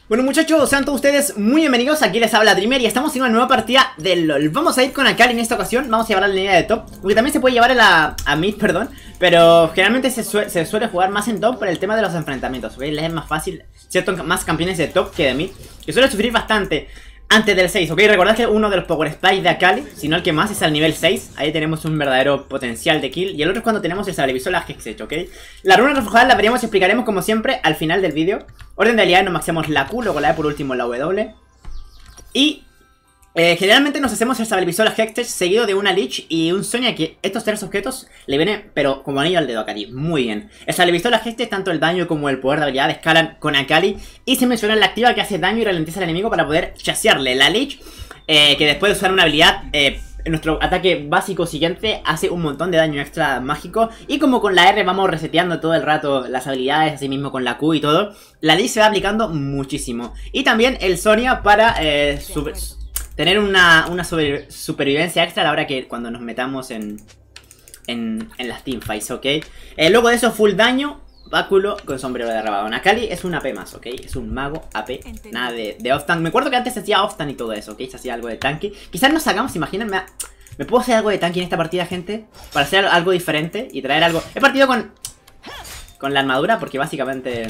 Bueno muchachos, sean todos ustedes muy bienvenidos, aquí les habla Dreamer y estamos en una nueva partida de LOL. Vamos a ir con Akali en esta ocasión, vamos a llevar a la línea de top, aunque también se puede llevar a mid, perdón. Pero generalmente se suele jugar más en top por el tema de los enfrentamientos, ¿ok? Les es más fácil, cierto, más campeones de top que de mid, que suele sufrir bastante antes del 6, ¿ok? Recordad que uno de los power splash de Akali, si no el que más, es al nivel 6. Ahí tenemos un verdadero potencial de kill. Y el otro es cuando tenemos el sablepistola Hextech, ¿ok? La runa reforjada la veríamos y explicaremos como siempre al final del vídeo. Orden de habilidades, nos maximamos la Q, luego la E, por último la W. Y generalmente nos hacemos el sablepistola Hextech seguido de una Lich y un Sonya, que estos tres objetos le vienen pero como anillo al dedo a Akali. Muy bien. El sablepistola Hextech, tanto el daño como el poder de habilidad escalan con Akali. Y se menciona la activa que hace daño y ralentiza al enemigo para poder chasearle. La Lich, que después de usar una habilidad, nuestro ataque básico siguiente hace un montón de daño extra mágico. Y como con la R vamos reseteando todo el rato las habilidades, así mismo con la Q y todo, la Lich se va aplicando muchísimo. Y también el Sonya para tener una supervivencia extra a la hora que cuando nos metamos en las teamfights, ¿ok? Luego de eso, full daño, báculo con sombrero de rabadón. Akali es un AP más, ¿ok? Es un mago AP, nada de off-tank. Me acuerdo que antes se hacía off-tank y todo eso, ¿ok? Se hacía algo de tanque. Quizás nos sacamos, imaginen, ¿me puedo hacer algo de tanque en esta partida, gente? Para hacer algo diferente y traer algo... He partido con la armadura porque básicamente...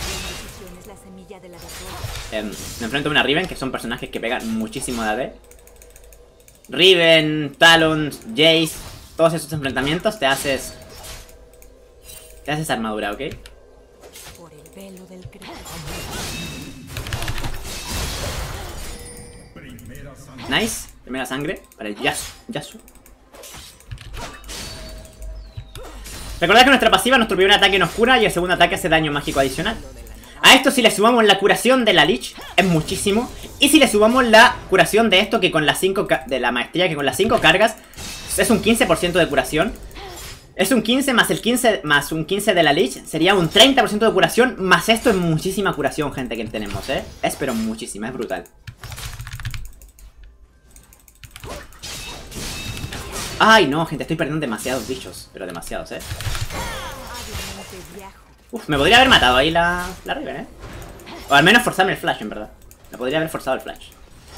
me enfrento a una Riven, que son personajes que pegan muchísimo de AD. Riven, Talon, Jace, todos esos enfrentamientos te haces armadura, ¿ok? Por el velo del Nice, primera sangre para el Yasuo. Recordad que nuestra pasiva, nuestro primer ataque nos cura y el segundo ataque hace daño mágico adicional. A esto si le sumamos la curación de la Lich, es muchísimo. Y si le sumamos la curación de esto, que con las 5 de la maestría, que con las 5 cargas es un 15% de curación. Es un 15 más el 15 más un 15 de la Lich, sería un 30% de curación. Más esto es muchísima curación, gente, que tenemos, es pero muchísima, es brutal. Ay no, gente, estoy perdiendo demasiados bichos. Pero demasiados, Uf, me podría haber matado ahí la Riven, O al menos forzarme el flash, en verdad. Me podría haber forzado el flash.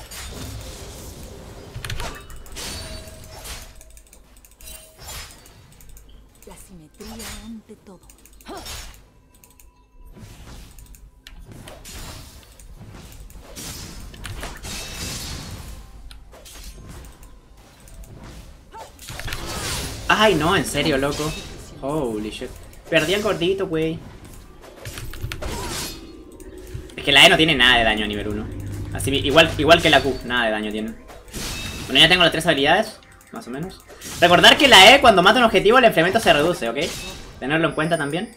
La simetría ante todo. Ay no, en serio, loco. Holy shit. Perdí el gordito, güey. Es que la E no tiene nada de daño a nivel 1. Así, igual que la Q, nada de daño tiene. Bueno, ya tengo las 3 habilidades, más o menos. Recordar que la E, cuando mata un objetivo, el enfriamiento se reduce, ¿ok? Tenerlo en cuenta también.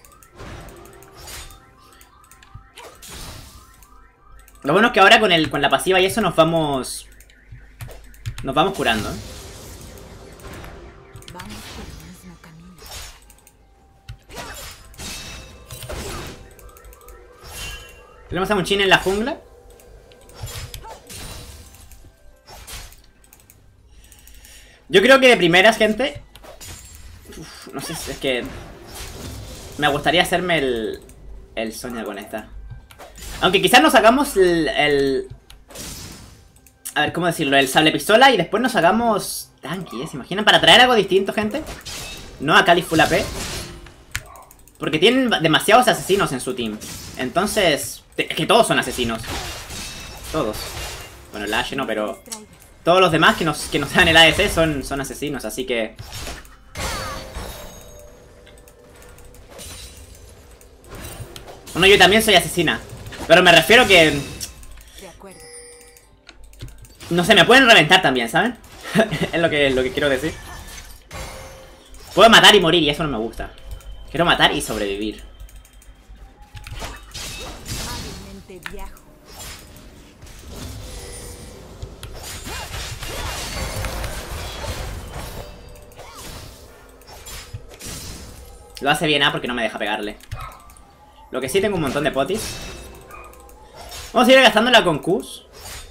Lo bueno es que ahora con la pasiva y eso nos vamos curando, Tenemos a un Chin en la jungla. Yo creo que de primeras, gente... no sé, es que... me gustaría hacerme el Sonya con esta. Aunque quizás nos hagamos a ver, ¿cómo decirlo? El sable pistola y después nos hagamos tanque, ¿se imaginan? Para traer algo distinto, gente. No a Akali full AP. Porque tienen demasiados asesinos en su team. Entonces... es que todos son asesinos. Todos. Bueno, el Ashe no, pero... todos los demás que nos dan el ADC son asesinos, así que... bueno, yo también soy asesina. Pero me refiero que... no sé, me pueden reventar también, ¿saben? Es lo que quiero decir. Puedo matar y morir y eso no me gusta. Quiero matar y sobrevivir. Lo hace bien porque no me deja pegarle. Lo que sí, tengo un montón de potis. Vamos a ir gastándola con Qs.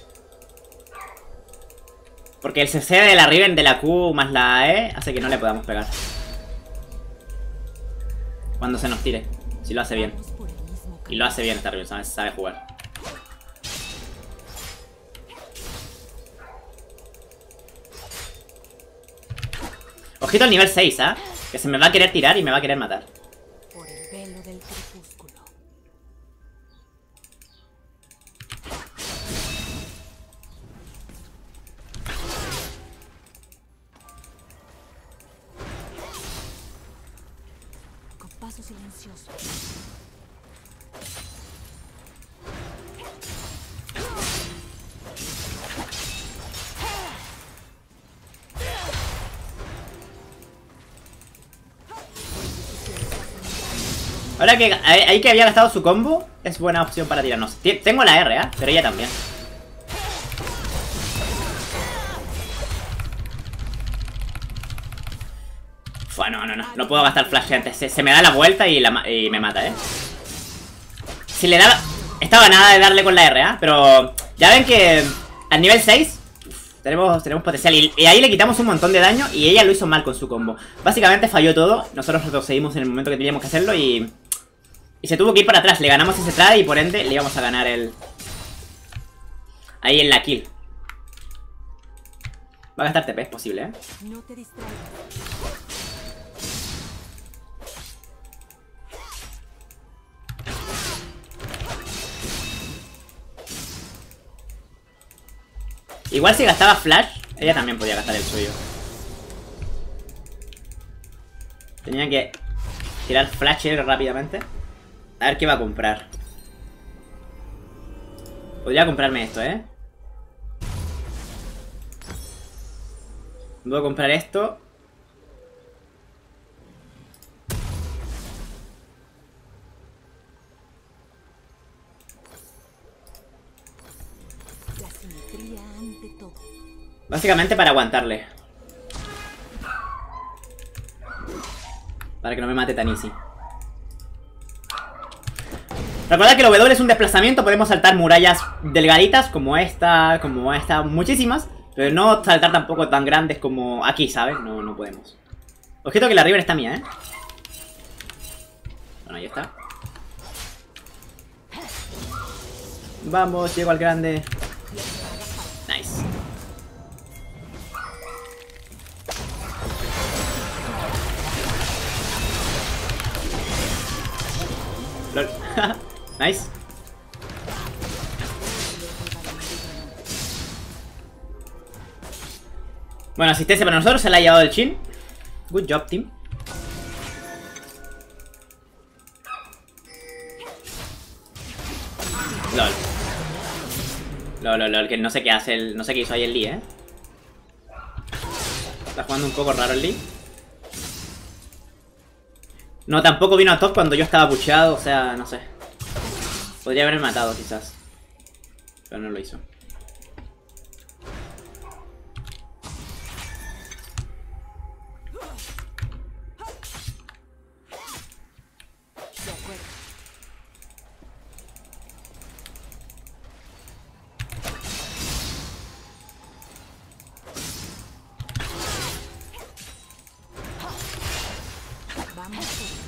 Porque el CC de la Riven de la Q más la E hace que no le podamos pegar cuando se nos tire. Si lo hace bien. Y lo hace bien esta Riven, sabe jugar. Ojito al nivel 6, ¿ah? Que se me va a querer tirar y me va a querer matar. Por el velo del crepúsculo. Con paso silencioso. Ahora que ahí que había gastado su combo, es buena opción para tirarnos. Tengo la R, ¿eh? Pero ella también. Uf, no puedo gastar flash antes. Se me da la vuelta y me mata, ¿eh? Si le daba... Estaba nada de darle con la R, ¿eh? Pero ya ven que al nivel 6 tenemos potencial. Y ahí le quitamos un montón de daño y ella lo hizo mal con su combo. Básicamente falló todo. Nosotros retrocedimos en el momento que teníamos que hacerlo y se tuvo que ir para atrás. Le ganamos ese trade y por ende le íbamos a ganar el... Ahí en la kill. Va a gastar TP, es posible, ¿eh? No te distraigas. Igual si gastaba flash, ella también podía gastar el suyo. Tenía que tirar flasher rápidamente. A ver qué va a comprar. Podría comprarme esto, ¿eh? Voy a comprar esto. La simetría ante todo. Básicamente para aguantarle. Para que no me mate tan easy. Recuerda que el W es un desplazamiento. Podemos saltar murallas delgaditas como esta, muchísimas. Pero no saltar tampoco tan grandes como aquí, ¿sabes? No podemos. Objeto que la River está mía, ¿eh? Bueno, ahí está. Vamos, llego al grande. Nice. LOL. Nice. Bueno, asistencia para nosotros, se la ha llevado el Chin. Good job, team. LOL, que no sé qué hace no sé qué hizo ahí el Lee, ¿eh? Está jugando un poco raro el Lee. No, tampoco vino a top cuando yo estaba pucheado, o sea, no sé. Podría haberme matado quizás. Pero no lo hizo. De acuerdo. Vamos.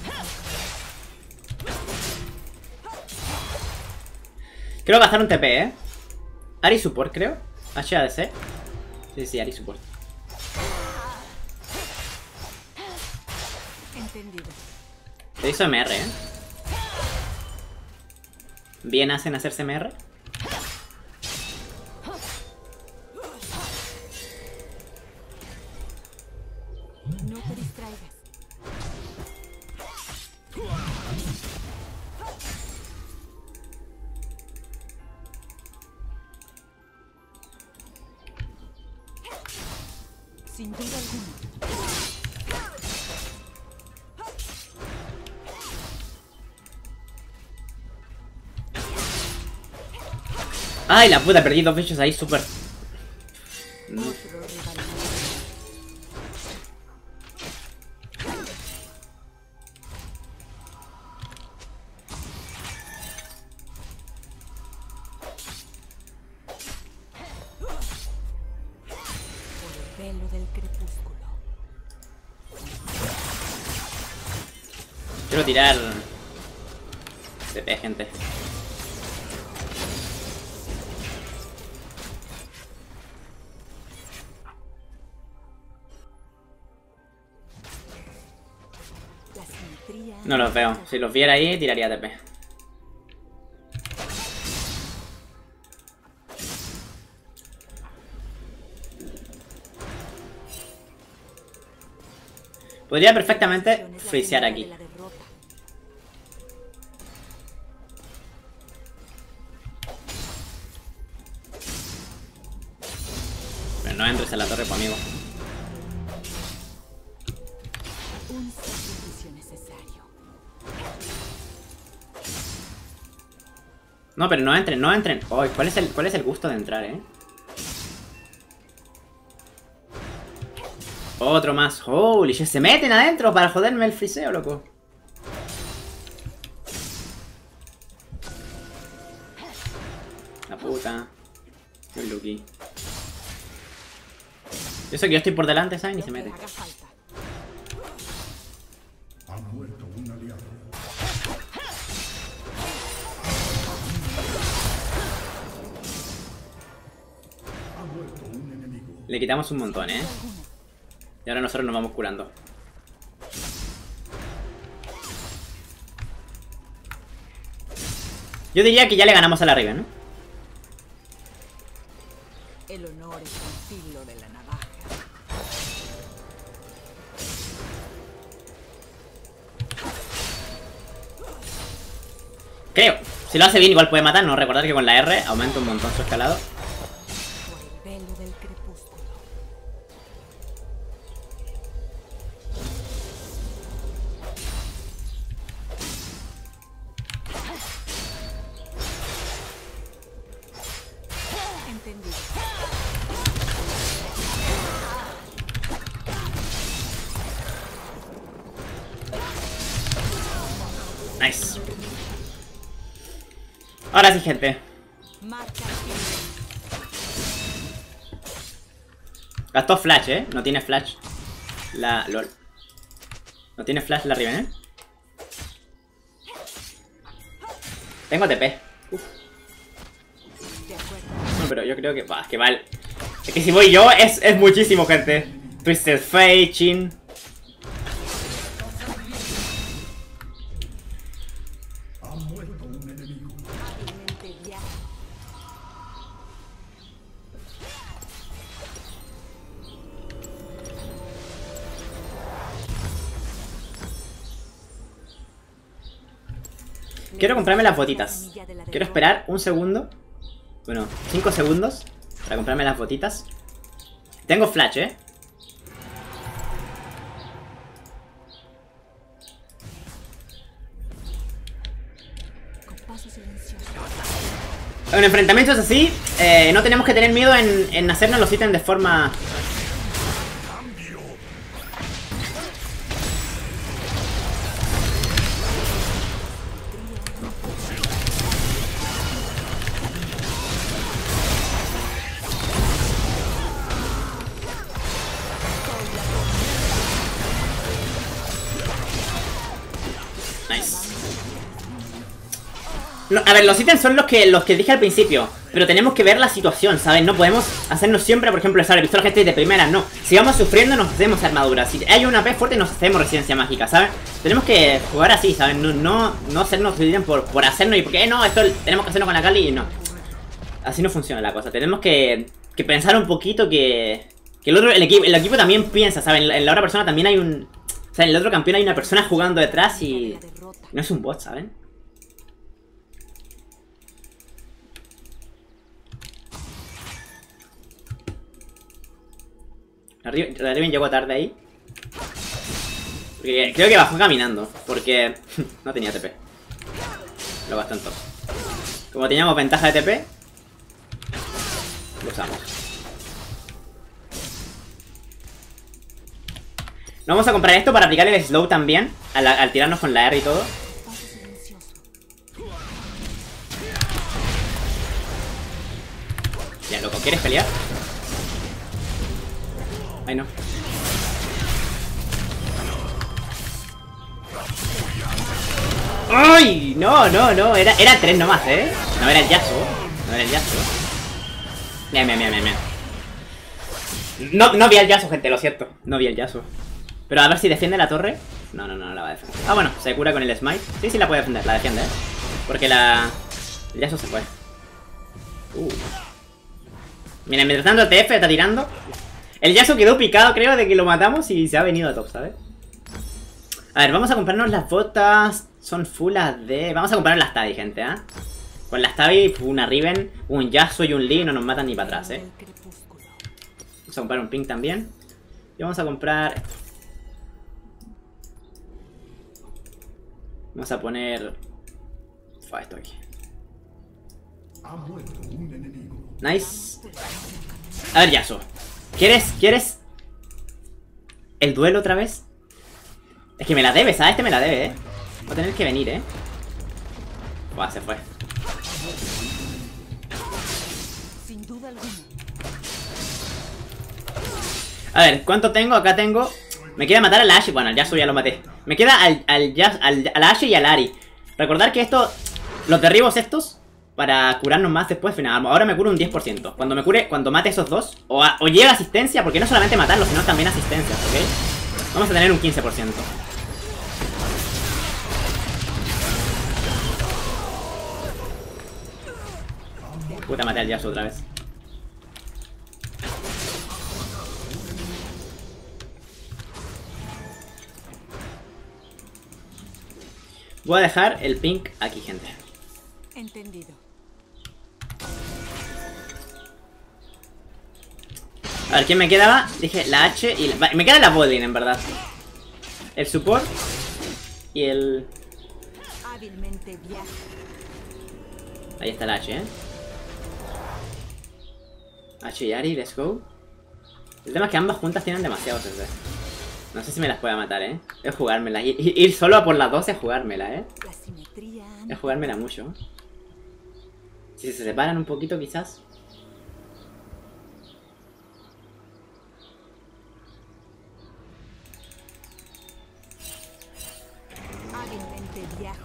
Quiero gastar un TP, ¿eh? Ari Support, creo. HADC. Sí, Ari Support. Entendido. Se hizo MR, ¿eh? Bien hacen hacerse MR. No te distraigas. Sin duda alguna. Ay, la puta, perdí dos bichos ahí, súper. Otro rival. Por el velo del crepúsculo. Quiero tirar TP, gente. No los veo. Si los viera ahí, tiraría TP. Podría perfectamente frisear aquí. Pero no entres a la torre, pues, amigo. Un sacrificio necesario. No, pero no entren, no entren. Oh, ¿cuál es el gusto de entrar, Otro más. Holy shit, se meten adentro para joderme el friseo, loco. La puta. Muy lucky. Yo sé que yo estoy por delante, ¿saben? Y se mete. Ha muerto un aliado. Ha muerto un enemigo. Le quitamos un montón, Y ahora nosotros nos vamos curando. Yo diría que ya le ganamos a la Riven, ¿no? El honor es el filo de la navaja. Creo. Si lo hace bien igual puede matar. No, recordar que con la R aumenta un montón su escalado. Por el velo del crepúsculo. Entendido. Nice. Ahora sí, gente. Marca Gastó flash, No tiene flash. La LOL. No tiene flash la Riven, Tengo TP. Uf. de acuerdo. No, pero yo creo que... Bah, es que mal. Es que si voy yo es muchísimo, gente. Twisted Fate, Chin. Ha muerto un enemigo. Hábilmente guiado. Quiero comprarme las botitas. Quiero esperar un segundo. Bueno, 5 segundos para comprarme las botitas. Tengo flash, Con paso silencioso. En enfrentamientos así, no tenemos que tener miedo en hacernos los ítems de forma... No, a ver, los ítems son los que dije al principio, pero tenemos que ver la situación, ¿sabes? No podemos hacernos siempre, por ejemplo, el pistola gente de primera, no. Si vamos sufriendo nos hacemos armadura, si hay una AP fuerte nos hacemos resistencia mágica, ¿sabes? Tenemos que jugar así, ¿sabes? No hacernos ítems por hacernos y porque no, esto tenemos que hacerlo con la Kali y no. Así no funciona la cosa, tenemos que pensar un poquito que el equipo también piensa, ¿sabes? En la otra persona también hay un... O sea, en el otro campeón hay una persona jugando detrás y... No es un bot, ¿saben? La Riven llegó tarde ahí. Porque creo que bajó caminando. Porque no tenía TP. Lo gastó en todo. Como teníamos ventaja de TP, lo usamos. No vamos a comprar esto para aplicar el slow también. Al tirarnos con la R y todo. Paso silencioso. Ya, loco, ¿quieres pelear? Ay, no. ¡Ay! No. Era 3 nomás, No era el Yasuo. Bien. No vi al Yasuo, gente, lo siento. No vi al Yasuo. Pero a ver si defiende la torre. No, no la va a defender. Ah, bueno, se cura con el smite. Sí, la puede defender, la defiende, porque el Yasuo se fue. Mira, mientras tanto el TF está tirando. El Yasuo quedó picado, creo, de que lo matamos y se ha venido a top, ¿sabes? A ver, vamos a comprarnos las botas. Son full AD. Vamos a comprar las Tabi, gente, Con las Tabi, una Riven, un Yasuo y un Lee no nos matan ni para atrás, Vamos a comprar un ping también. Y vamos a comprar... Vamos a poner... esto aquí. Ha muerto un enemigo. Nice. A ver, Yasuo. ¿Quieres el duelo otra vez? Es que me la debes, Este me la debe, Va a tener que venir, Buah, se fue. Sin duda alguna. A ver, ¿cuánto tengo? Acá tengo... Me queda matar al Ashe. Bueno, al Yasuo ya lo maté. Me queda al Ashe y al Ahri. Recordar que esto... Los derribos estos... Para curarnos más después, final. Ahora me curo un 10%. Cuando mate esos dos, o llega asistencia, porque no solamente matarlos, sino también asistencia, ¿ok? Vamos a tener un 15%. Puta, maté al Yasuo otra vez. Voy a dejar el pink aquí, gente. Entendido. A ver, ¿quién me quedaba? Dije la H y me queda la botlane, en verdad. El support y el... Hábilmente viaja. Ahí está la H, H y Ahri, let's go. El tema es que ambas juntas tienen demasiados CC. No sé si me las pueda matar, Es jugármela. Ir solo a por las dos es jugármela, La simetría. Es jugármela mucho. Si se separan un poquito, quizás. Hábilmente viajo.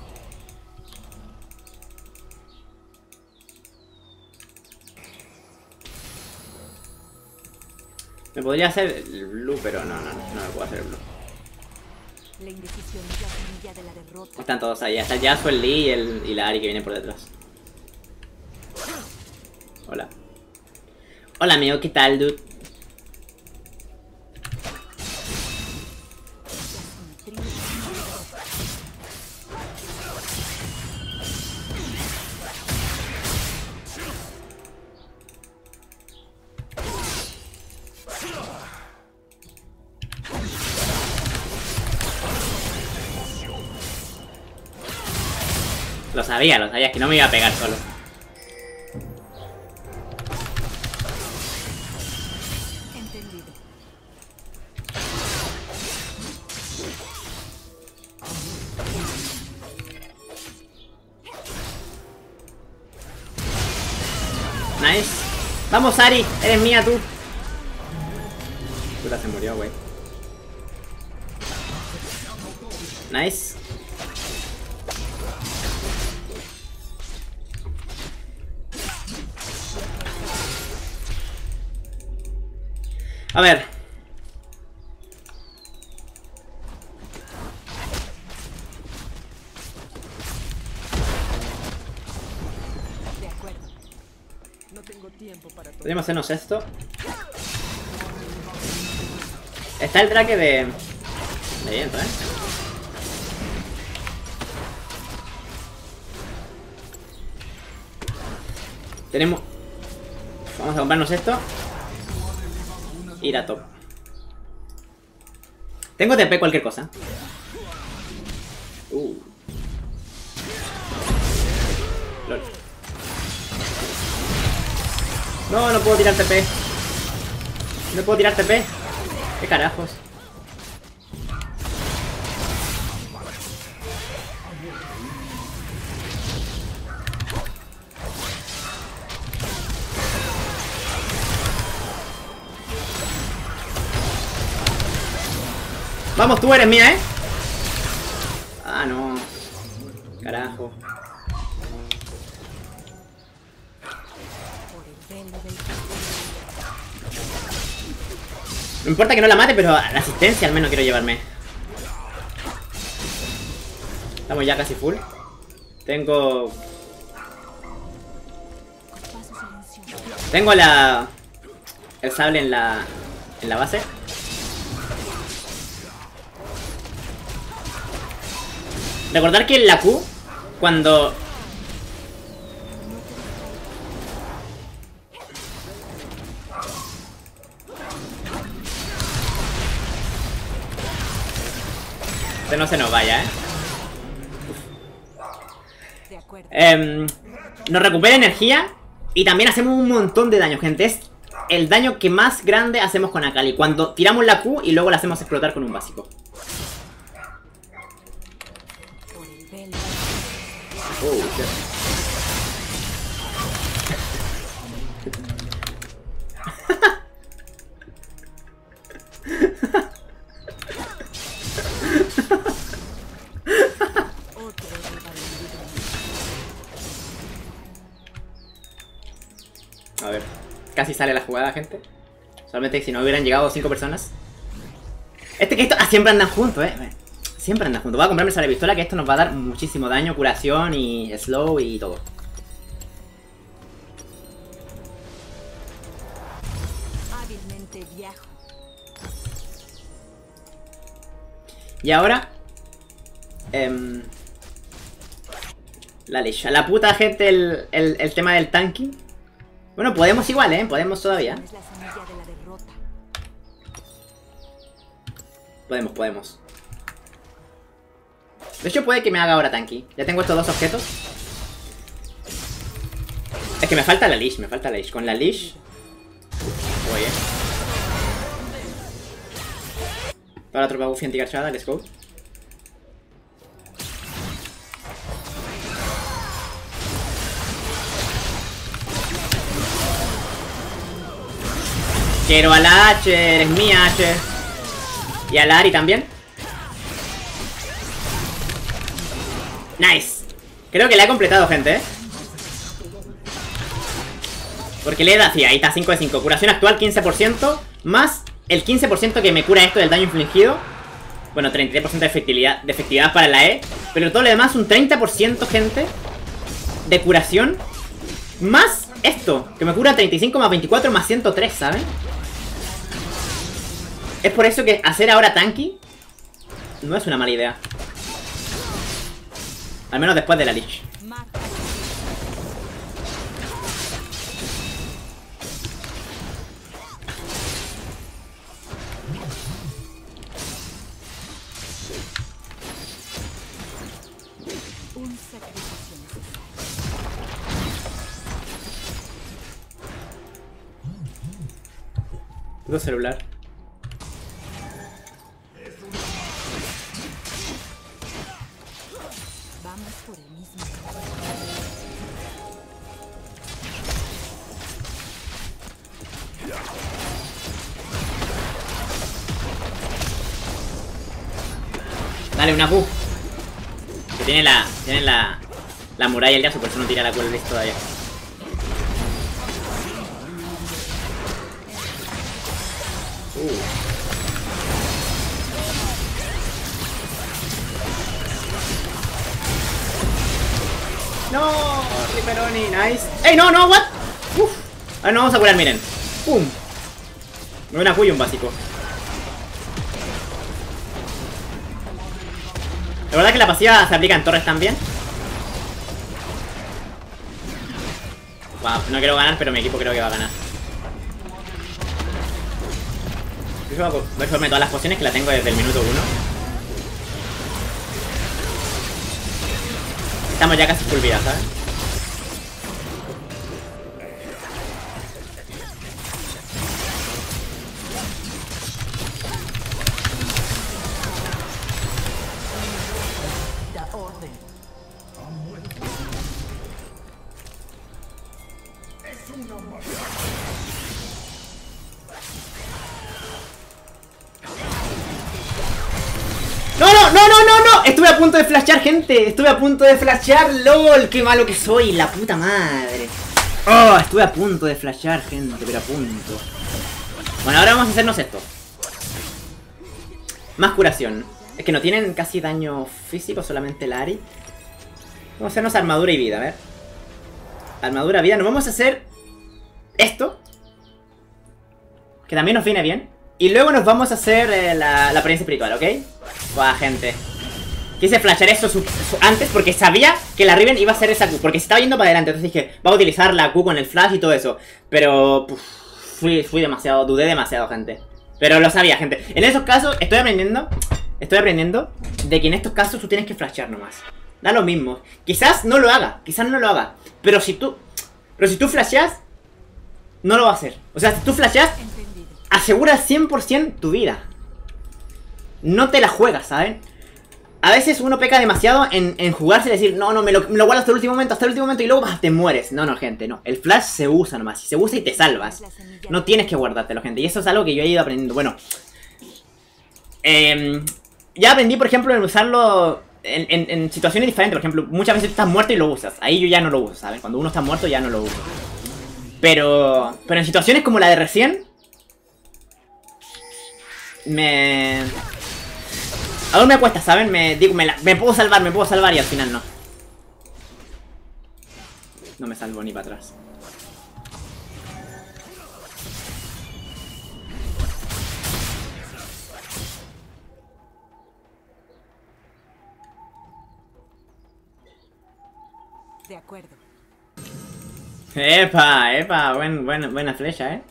Me podría hacer el blue, pero no me puedo hacer el blue. La indecisión es la semilla de la derrota. Están todos ahí. Hasta el Yasuo, el Lee y la Ahri que viene por detrás. Hola. Hola, amigo. ¿Qué tal, dude? Lo sabía, que no me iba a pegar solo. Entendido. Nice. Vamos, Ahri, eres mía tú. Puta, se murió, güey. Nice. A ver. De acuerdo. No tengo tiempo para todo. Podríamos hacernos esto. Está el traque de viento, Tenemos... Vamos a comprarnos esto. Ir a top. Tengo TP cualquier cosa. Lol. No puedo tirar TP. No puedo tirar TP. ¿Qué carajos? Vamos, tú eres mía, Ah, no. Carajo. No importa que no la mate, pero la asistencia al menos quiero llevarme. Estamos ya casi full. Tengo... Tengo el sable en la base. Recordar que en la Q, cuando... no se nos vaya, nos recupera energía y también hacemos un montón de daño, gente. Es el daño que más grande hacemos con Akali, cuando tiramos la Q y luego la hacemos explotar con un básico. A ver, casi sale la jugada, gente. Solamente si no hubieran llegado 5 personas. Siempre andan juntos, Siempre andan juntos. Voy a comprarme esa pistola, que esto nos va a dar muchísimo daño, curación y slow y todo. Hábilmente viajo. Y ahora... la Lich. A la puta, gente, el tema del tanking. Bueno, podemos igual, podemos todavía. Es la semilla de la derrota. Podemos. De hecho, puede que me haga ahora tanky. Ya tengo estos dos objetos. Es que me falta la Lich, Con la Lich... Voy, Toda la tropa buffy antigarchada, let's go. Quiero a la H, eres mi H. Y a la Ari también. Nice. Creo que la he completado, gente, Porque le da, sí, ahí está, 5 de 5. Curación actual 15%, más el 15% que me cura esto del daño infligido. Bueno, 33% de efectividad para la E. Pero todo lo demás, un 30%, gente, de curación. Más esto, que me cura 35 más 24 más 103, ¿saben? Es por eso que hacer ahora tanky no es una mala idea. Al menos después de la Lich. Puto celular. Vamos por el mismo. Dale, una Q. Que tiene la muralla el Yasuo, por eso no tira la Q el Blitz todavía. No, Riperoni, nice. ¡Ey, no, no, what! Uf. Ahora nos vamos a curar, miren. Pum. Me voy a Q y un básico. La verdad es que la pasiva se aplica en torres también. Wow, no quiero ganar, pero mi equipo creo que va a ganar. Voy a cogerme todas las pociones, que la tengo desde el minuto 1. Estamos ya casi full vida, ¿sabes? ¡No! Estuve a punto de flashear, gente. Estuve a punto de flashear. ¡Lol! ¡Qué malo que soy! ¡La puta madre! ¡Oh! Estuve a punto de flashear, gente. Pero a punto. Bueno, ahora vamos a hacernos esto. Más curación. Es que no tienen casi daño físico, solamente la Ahri. Vamos a hacernos armadura y vida, a ver. Armadura, vida. Nos vamos a hacer esto, que también nos viene bien. Y luego nos vamos a hacer la apariencia espiritual, ¿ok? Buah, gente. Quise flashar esto antes porque sabía que la Riven iba a hacer esa Q. Porque se estaba yendo para adelante. Entonces dije, va a utilizar la Q con el flash y todo eso. Pero fui demasiado, dudé demasiado, gente. Pero lo sabía, gente. En esos casos estoy aprendiendo de que en estos casos tú tienes que flashear nomás. Da lo mismo. Quizás no lo haga, Pero si tú flasheas, no lo va a hacer. O sea, si tú flasheas, asegura 100% tu vida. No te la juegas, ¿saben? A veces uno peca demasiado en jugarse y decir, no, me lo guardo hasta el último momento, y luego te mueres. No, gente, no. El flash se usa nomás. Se usa y te salvas. No tienes que guardártelo, gente. Y eso es algo que yo he ido aprendiendo. Bueno, ya aprendí, por ejemplo, en usarlo en situaciones diferentes. Por ejemplo, muchas veces tú estás muerto y lo usas. Ahí yo ya no lo uso, ¿sabes? Cuando uno está muerto ya no lo uso. Pero en situaciones como la de recién, aún me cuesta, ¿saben? Me puedo salvar y al final no. No me salvo ni para atrás. De acuerdo. Epa, buena flecha, ¿eh?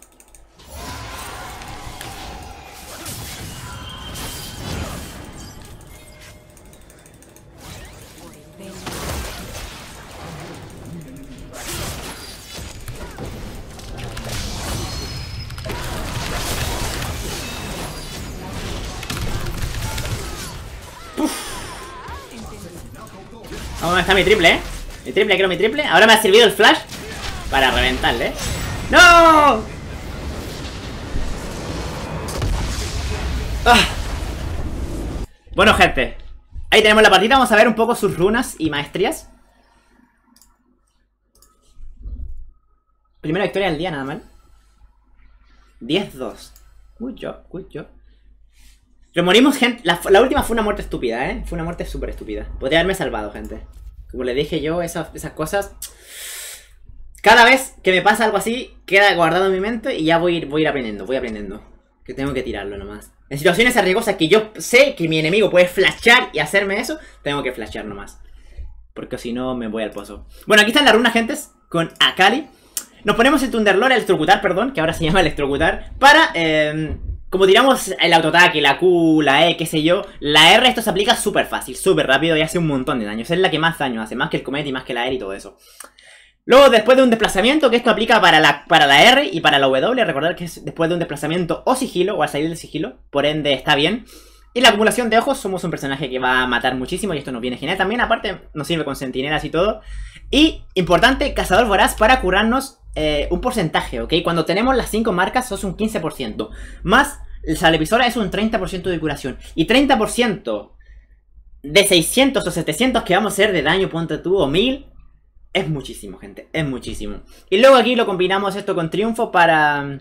¿Dónde está mi triple, eh? Quiero mi triple. Ahora me ha servido el flash para reventarle, ¿eh? ¡No! ¡Ah! Bueno, gente, ahí tenemos la partida. Vamos a ver un poco sus runas y maestrías. Primera victoria del día, nada mal. 10-2. Good job. Remorimos, gente. La última fue una muerte estúpida, ¿eh? Fue una muerte súper estúpida. Podría haberme salvado, gente. Como les dije yo, esas cosas... Cada vez que me pasa algo así, queda guardado en mi mente y ya voy a ir aprendiendo. Que tengo que tirarlo nomás. En situaciones arriesgosas que yo sé que mi enemigo puede flashear y hacerme eso, tengo que flashear nomás. Porque si no, me voy al pozo. Bueno, aquí están las runas, gentes, con Akali. Nos ponemos el Thunderlord, el electrocutar, perdón, que ahora se llama electrocutar, para... como tiramos el autoataque, la Q, la E, qué sé yo, la R esto se aplica súper fácil, súper rápido y hace un montón de daños. Es la que más daño hace, más que el Comet y más que la R y todo eso. Luego, después de un desplazamiento, que esto aplica para la R y para la W, recordar que es después de un desplazamiento o sigilo, o al salir del sigilo, por ende está bien. Y la acumulación de ojos, somos un personaje que va a matar muchísimo y esto nos viene genial también. Aparte, nos sirve con centinelas y todo. Y, importante, cazador voraz para curarnos un porcentaje, ¿ok? Cuando tenemos las 5 marcas, sos un 15%. Más, el Salepisora es un 30% de curación. Y 30% de 600 o 700 que vamos a hacer de daño, ponte tú, o 1000... Es muchísimo, gente, es muchísimo. Y luego aquí lo combinamos esto con triunfo para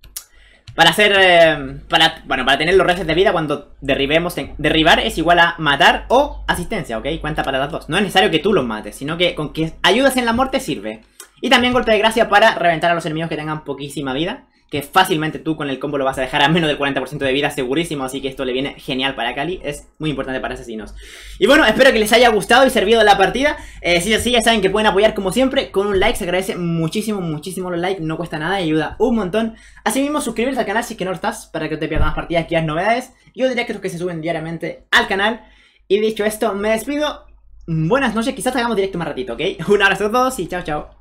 hacer, para tener los resets de vida cuando derribemos. Derribar es igual a matar o asistencia, ¿ok? Cuenta para las dos. No es necesario que tú los mates, sino que con que ayudes en la muerte sirve. Y también golpe de gracia para reventar a los enemigos que tengan poquísima vida. Que fácilmente tú con el combo lo vas a dejar a menos del 40% de vida, segurísimo. Así que esto le viene genial para Akali. Es muy importante para asesinos. Y bueno, espero que les haya gustado y servido la partida. Si es así, ya saben que pueden apoyar como siempre con un like. Se agradece muchísimo, muchísimo los likes. No cuesta nada y ayuda un montón. Asimismo, suscribirse al canal si es que no lo estás, para que no te pierdas más partidas y las novedades. Yo diría que es que se suben diariamente al canal. Y dicho esto, me despido. Buenas noches, quizás hagamos directo más ratito, ¿ok? Un abrazo a todos y chao, chao.